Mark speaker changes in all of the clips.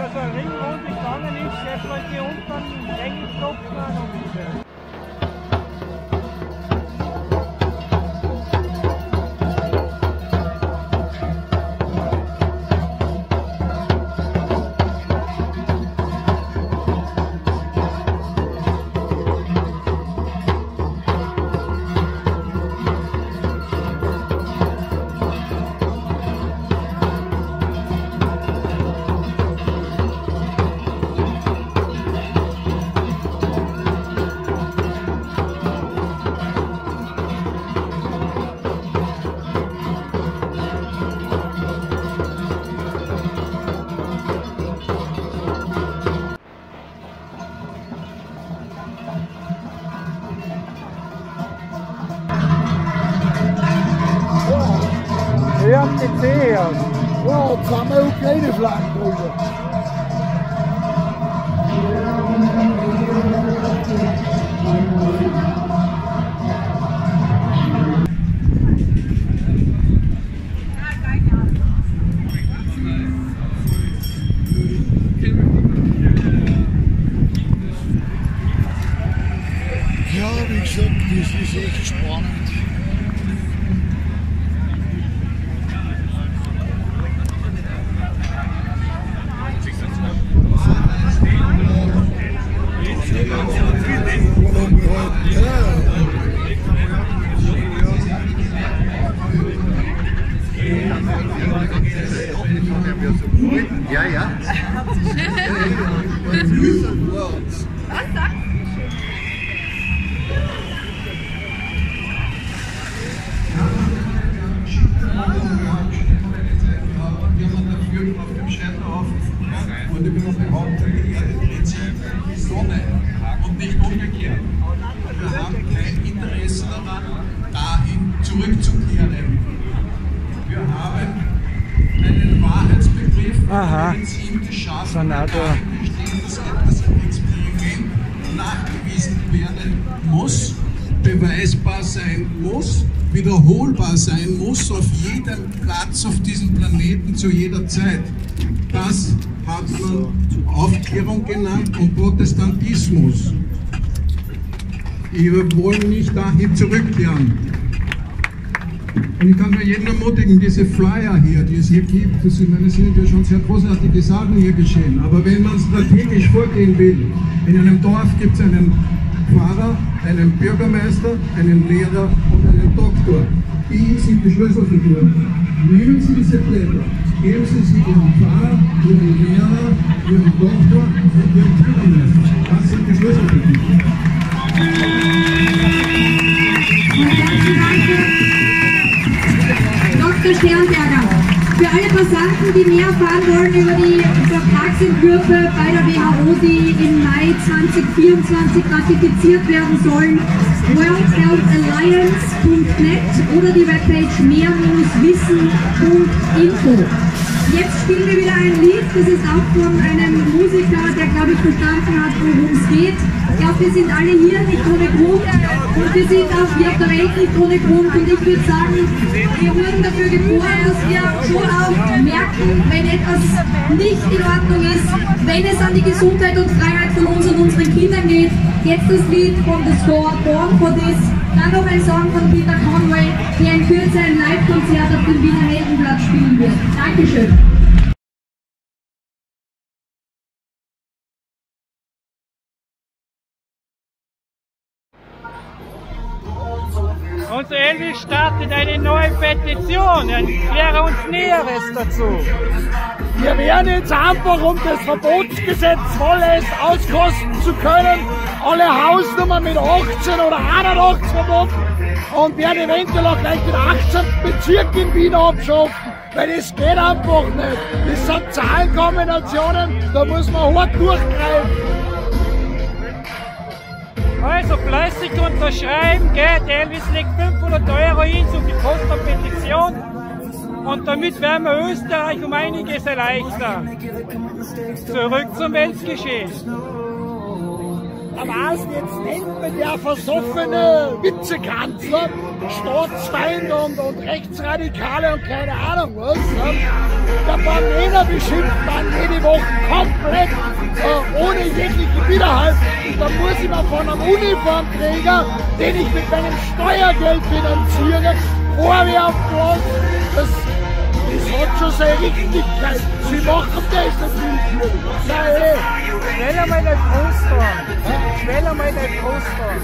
Speaker 1: so eine Ringrunde gegangen ist, jetzt wollte ich unten enge Stopfen an. Ja, die Zehe. Ja,
Speaker 2: jetzt haben wir auch kleine Flaggen drüber. Ja, wie gesagt, das ist echt spannend.
Speaker 3: Ja, ja.
Speaker 4: Was sagt?
Speaker 5: Und ich bin noch behauptet, die Erde dreht sich die Sonne und nicht umgekehrt. Wir haben kein Interesse daran, dahin zurückzukehren. Wir haben einen Wahrheitsbegriff, den Sinn geschaffen, darin besteht, dass etwas im Experiment nachgewiesen werden muss, beweisbar sein muss, wiederholbar sein muss, auf jedem Platz auf diesem Planeten zu jeder Zeit. Das hat man Aufklärung genannt und Protestantismus. Wir wollen nicht dahin zurückkehren. Und ich kann nur jeden ermutigen, diese Flyer hier, die es hier gibt, das sind ja schon sehr großartige Sachen hier geschehen. Aber wenn man strategisch vorgehen will, in einem Dorf gibt es einen Pfarrer, einen Bürgermeister, einen Lehrer und einen Doktor. Die sind die Schlüsselfiguren. Nehmen Sie diese Blätter, geben Sie sie Ihrem Pfarrer, Ihrem Lehrer, Ihrem Doktor und Ihrem Bürgermeister. Das sind die Schlüsselfiguren.
Speaker 4: Dr. Sternberger, für alle Passanten, die mehr erfahren wollen über die Vertragsentwürfe bei der WHO, die im Mai 2024 ratifiziert werden sollen, worldhealthalliance.net oder die Webpage mehr-wissen.info. Jetzt spielen wir wieder ein Lied, das ist auch von einem Musiker, der, glaube ich, verstanden hat, worum es geht. Ich glaube, wir sind alle hier nicht ohne Grund und wir sind auch hier auf der Welt nicht ohne Grund. Und ich würde sagen, wir wurden dafür geboren, dass wir schon auch merken, wenn etwas nicht in Ordnung ist, wenn es an die Gesundheit und Freiheit von uns und unseren Kindern geht. Jetzt das Lied von The Score, Born for This. Dann noch ein Song von Peter Conway, der in Kürze ein Live-Konzert auf dem Wiener Heldenplatz spielen wird. Dankeschön.
Speaker 1: Unser Elvis startet eine neue Petition. Erkläre uns Näheres dazu.
Speaker 2: Wir werden jetzt einfach, um das Verbotsgesetz volles auskosten zu können, alle Hausnummern mit 18 oder 81 verboten und werden eventuell auch gleich den 18. Bezirk in Wien abschaffen, weil das geht einfach nicht. Das sind Zahlenkombinationen, da muss man hart durchgreifen.
Speaker 1: Also fleißig unterschreiben, geht. Elvis legt 500 € hin, so viel kostet die Petition. Und damit werden wir Österreich um einiges erleichtern. Zurück zum Weltgeschehen.
Speaker 2: weißt, jetzt nennt man der versoffene Witzekanzler, Staatsfeind und Rechtsradikale und keine Ahnung was. Der Männer beschimpft man jede Woche komplett, ohne jeglichen Widerhalt. Und dann muss ich mir von einem Uniformträger, den ich mit meinem Steuergeld finanziere, vorwerfen lassen, das hat schon seine Richtigkeit. Sie machen das natürlich. Nein.
Speaker 1: Schnell einmal nicht groß fahren. Schnell einmal nicht groß fahren.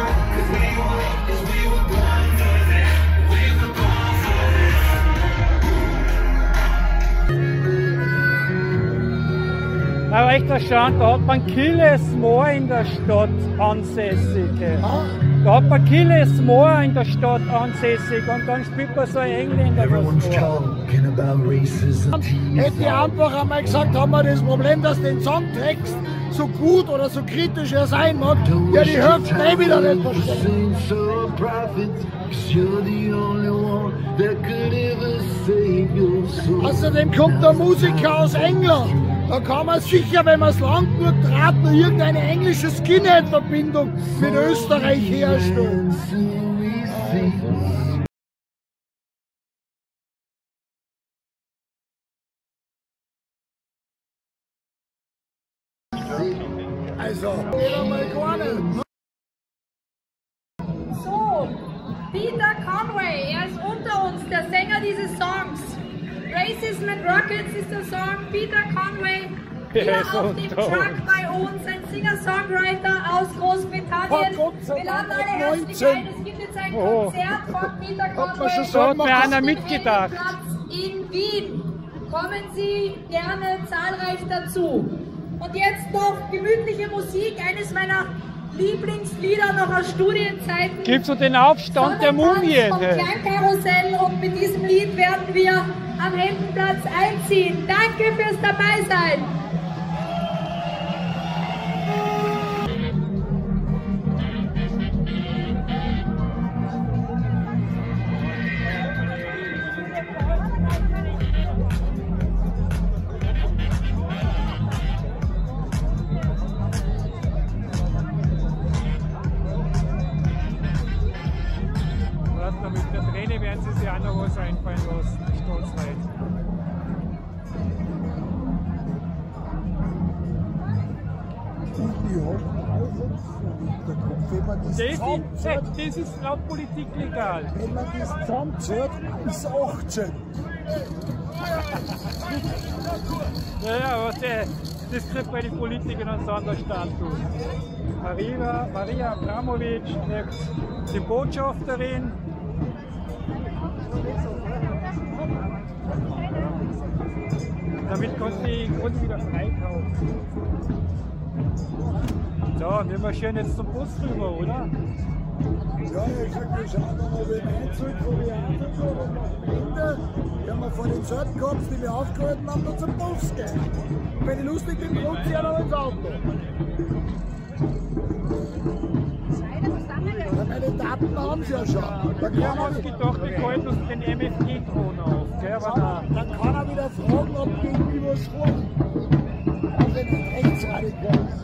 Speaker 1: Aber echt erstaunt, da hat man Killesmoor in der Stadt ansässig. Da hat man Killesmoor in der Stadt ansässig und dann spielt man so ein Engländer was vor.
Speaker 2: Hätte ich einfach einmal gesagt, haben wir das Problem, dass den Songtext so gut oder so kritisch er sein mag, ja die Hälfte eh wieder nicht verstehen. Außerdem kommt der Musiker aus England. Da kann man sicher, wenn man es lang genug raten, irgendeine englische Skinhead-Verbindung mit Österreich herstellen. Also, geht einmal gar nicht.
Speaker 4: So, Peter Conway, er ist unter uns, der Sänger dieses Songs. Racism and Rockets ist der Song. Peter Conway, hier auf dem Truck bei uns, ein Singer-Songwriter aus Großbritannien. Wir laden alle herzlich ein, es gibt jetzt ein Konzert von Peter Conway.
Speaker 1: So hat mir einer mitgedacht.
Speaker 4: In Wien. Kommen Sie gerne zahlreich dazu. Und jetzt noch gemütliche Musik, eines meiner Lieblingslieder noch aus Studienzeiten.
Speaker 1: Gibst du den Aufstand der Mumien?
Speaker 4: Vom Klangkarussell, und mit diesem Lied werden wir am Hemdenplatz einziehen. Danke fürs Dabeisein.
Speaker 1: Mit der Träne werden sie sich auch noch was einfallen lassen, Stolzweit. Das ist laut Politik legal.
Speaker 2: Wenn man das zusammenzählt, ist 18.
Speaker 1: Ja, aber das kriegt bei den Politikern einen Sonderstand. Maria Abramovic, die Botschafterin. Damit kannst du die Grund wieder freikaufen. So, wir marschieren jetzt zum Bus rüber, oder?
Speaker 2: Ja, ich sag, wir schauen dann mal den Einzug, wo wir anfangen und am Ende, wenn wir vor den Sorten gehabt, die wir aufgehalten haben, dann zum Bus gehen. Und wenn ich lustig bin, kommt sie ja noch ins Auto. Ja, meine Daten haben sie ja schon.
Speaker 1: Wir haben uns gedacht, wir halten uns den MFG-Ton auf. Gell? Aber
Speaker 2: dann kann er wieder fragen, ob gegenüber was vorliegt. Also nicht rechtsradikal ist.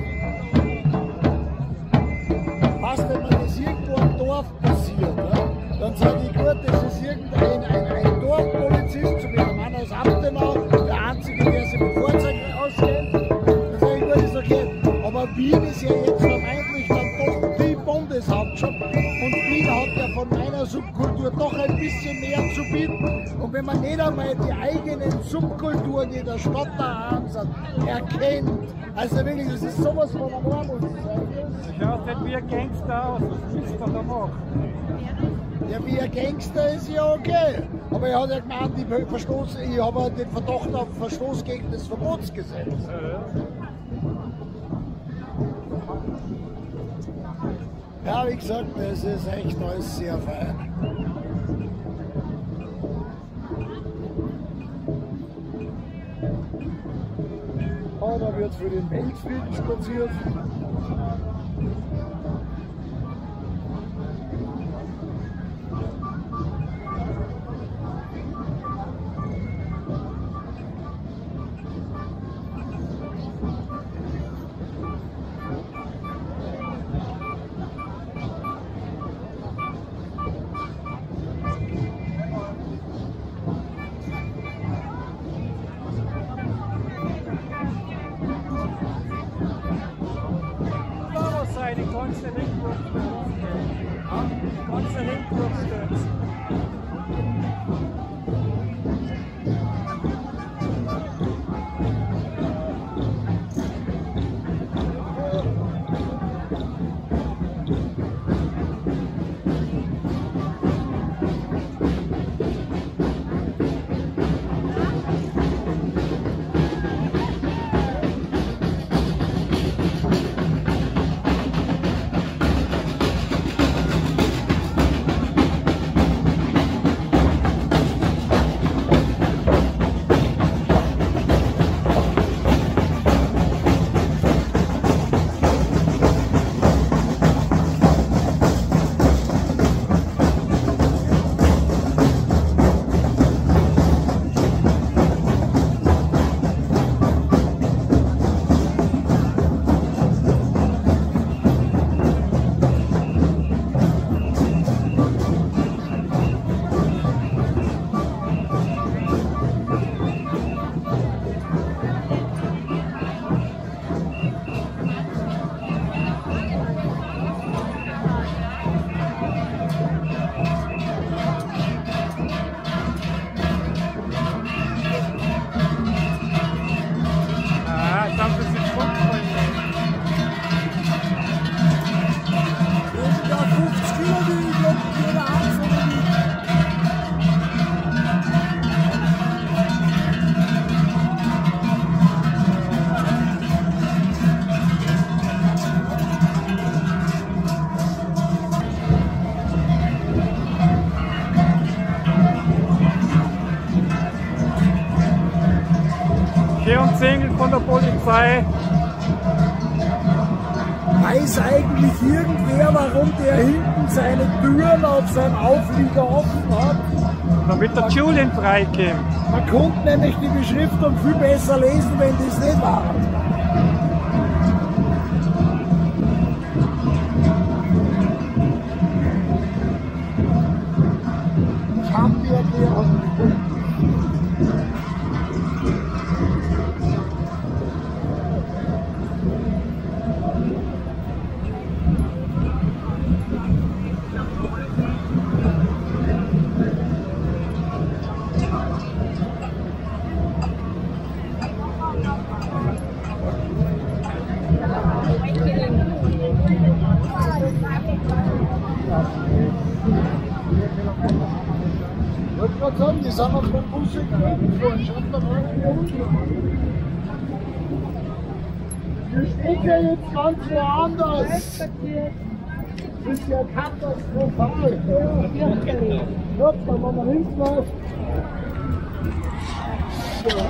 Speaker 2: Was, wenn man das irgendwo am Dorf passiert, ja? Dann sage ich, gut, das ist ein Dorfpolizist, so wie ein Mann aus Abtenau, der Einzige, der sich mit Fahrzeugen auskennt. Dann sage ich, gut, ist okay. Aber Wien ist ja jetzt vermeintlich dann doch die Bundeshauptstadt. Und Wien hat ja von meiner Subkultur doch ein bisschen mehr zu bieten. Und wenn man nicht einmal die eigenen Subkulturen, die in der Stadt da sind, erkennt, also wirklich, das ist sowas von normal, muss ich sagen.
Speaker 1: das schaut nicht wie ein Gangster aus, was willst du da machen?
Speaker 2: Ja, wie ein Gangster ist ja okay. Aber er hat ja gemeint, ich habe den Verdacht auf Verstoß gegen das Verbotsgesetz. Ja, wie gesagt, das ist echt alles sehr fein. Oh, da wird für den Weltfrieden spaziert.
Speaker 1: Schön umzingelt von der Polizei.
Speaker 2: Weiß eigentlich irgendwer, warum der hinten seine Türen auf seinem Auflieger offen hat?
Speaker 1: Damit der Julian freikommt.
Speaker 2: Man konnte nämlich die Beschriftung viel besser lesen, wenn das nicht war. Ich hab die Erklärung. Ich wollte gerade sagen, die sind auf dem Bus gefahren. Schaut da mal wir stecken jetzt ganz woanders. Das ist ja katastrophal. Ja, da machen wir hinten auf. So.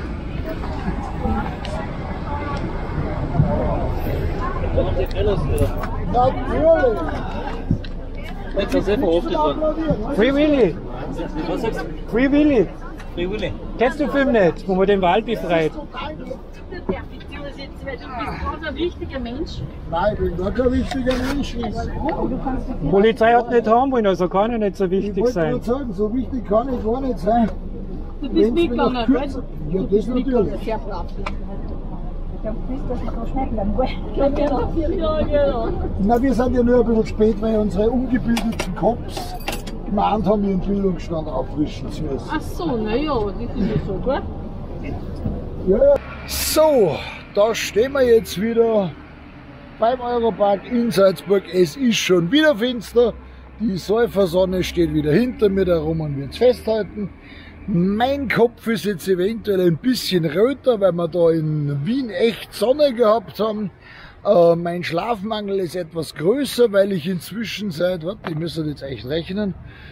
Speaker 2: Natürlich.
Speaker 6: Jetzt hast du selber aufgefahren.
Speaker 1: Free Willy.
Speaker 6: Was sagst du?
Speaker 1: Free Willy.
Speaker 6: Free Willy.
Speaker 1: Kennst du den Film nicht, wo man den Wald befreit?
Speaker 7: Weil du bist ganz ein wichtiger Mensch.
Speaker 2: Nein, ich bin gar kein wichtiger Mensch.
Speaker 1: Die Polizei hat nicht haben wollen, also kann er nicht so
Speaker 2: Ich
Speaker 1: wichtig
Speaker 2: wollte
Speaker 1: sein.
Speaker 2: gerade sagen, so wichtig kann ich gar nicht sein.
Speaker 7: Du bist
Speaker 2: Wenn's mir
Speaker 7: mitgegangen,
Speaker 2: noch
Speaker 7: gell?
Speaker 2: kürzer- Ja, das natürlich.
Speaker 7: Sehr brav. Ich hab gewusst, dass ich da schnell bleiben will. Ich hab ja noch 4 Jahre gehabt.
Speaker 2: Na, wir sind ja nur ein bisschen spät, weil unsere ungebildeten Cops gemeint haben, ihren Bildungsstand auffrischen zu müssen.
Speaker 7: Ach so, naja, das ist ja so, gell?
Speaker 2: Ja, ja. So, da stehen wir jetzt wieder beim Europark in Salzburg. Es ist schon wieder finster. Die Säufersonne steht wieder hinter mir, der Roman wird es festhalten. Mein Kopf ist jetzt eventuell ein bisschen röter, weil wir da in Wien echt Sonne gehabt haben. Mein Schlafmangel ist etwas größer, weil ich inzwischen seit, warte, ich müsste jetzt echt rechnen,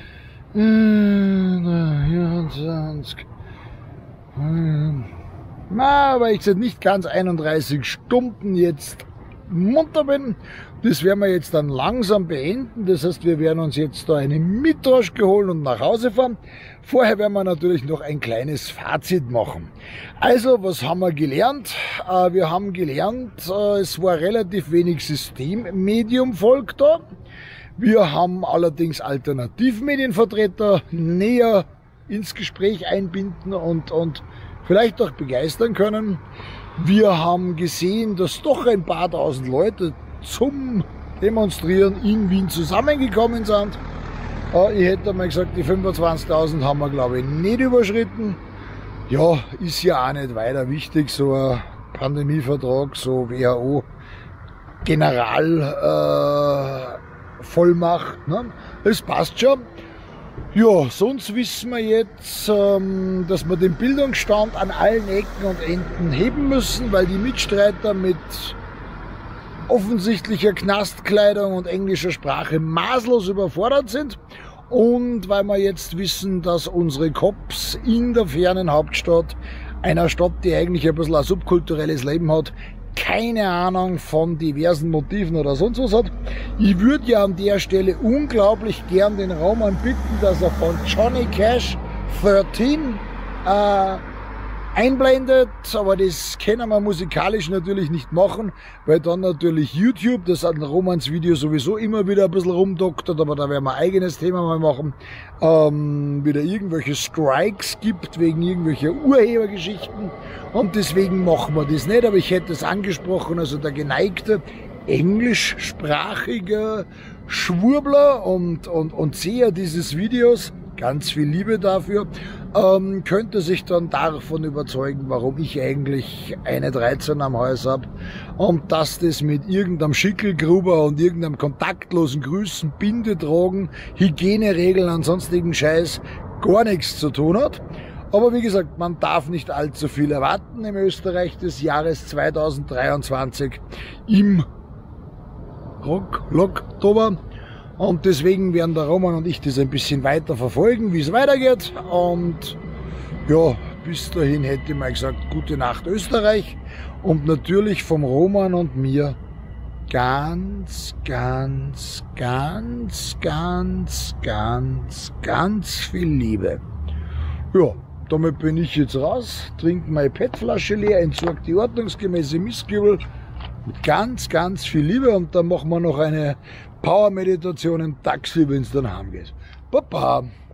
Speaker 2: 24, weil ich seit nicht ganz 31 Stunden jetzt munter bin. Das werden wir jetzt dann langsam beenden. Das heißt, wir werden uns jetzt da eine Mittaschke holen und nach Hause fahren. Vorher werden wir natürlich noch ein kleines Fazit machen. Also, was haben wir gelernt? Wir haben gelernt, es war relativ wenig Systemmediumvolk da. Wir haben allerdings Alternativmedienvertreter näher ins Gespräch einbinden und vielleicht auch begeistern können. Wir haben gesehen, dass doch ein paar tausend Leute zum Demonstrieren in Wien zusammengekommen sind. Ich hätte mal gesagt, die 25.000 haben wir, glaube ich, nicht überschritten. Ja, ist ja auch nicht weiter wichtig, so ein Pandemievertrag, so WHO Generalvollmacht. Ne? Das passt schon. Ja, sonst wissen wir jetzt, dass wir den Bildungsstand an allen Ecken und Enden heben müssen, weil die Mitstreiter mit offensichtlicher Knastkleidung und englischer Sprache maßlos überfordert sind. Und weil wir jetzt wissen, dass unsere Cops in der fernen Hauptstadt, einer Stadt, die eigentlich ein bisschen ein subkulturelles Leben hat, keine Ahnung von diversen Motiven oder sonst was hat. Ich würde ja an der Stelle unglaublich gern den Roman bitten, dass er von Johnny Cash 13 einblendet, aber das können wir musikalisch natürlich nicht machen, weil dann natürlich YouTube, das an Romans Video sowieso immer wieder ein bisschen rumdoktert, aber da werden wir ein eigenes Thema mal machen, wieder irgendwelche Strikes gibt wegen irgendwelcher Urhebergeschichten und deswegen machen wir das nicht, aber ich hätte es angesprochen, also der geneigte englischsprachige Schwurbler und Seher dieses Videos, ganz viel Liebe dafür, könnte sich dann davon überzeugen, warum ich eigentlich eine 13 am Hals habe und dass das mit irgendeinem Schickelgruber und irgendeinem kontaktlosen Grüßen, Bindetragen, Hygieneregeln und sonstigen Scheiß gar nichts zu tun hat. Aber wie gesagt, man darf nicht allzu viel erwarten im Österreich des Jahres 2023 im Oktober. Und deswegen werden der Roman und ich das ein bisschen weiter verfolgen, wie es weitergeht. Und ja, bis dahin hätte ich mal gesagt, gute Nacht Österreich und natürlich vom Roman und mir ganz, ganz, ganz, ganz, ganz, ganz viel Liebe. Ja, damit bin ich jetzt raus, trinke meine PET-Flasche leer, entsorge die ordnungsgemäße Mistkübel mit ganz, ganz viel Liebe und dann machen wir noch eine Power-Meditation im Taxi, wenn es dann heimgeht. Baba!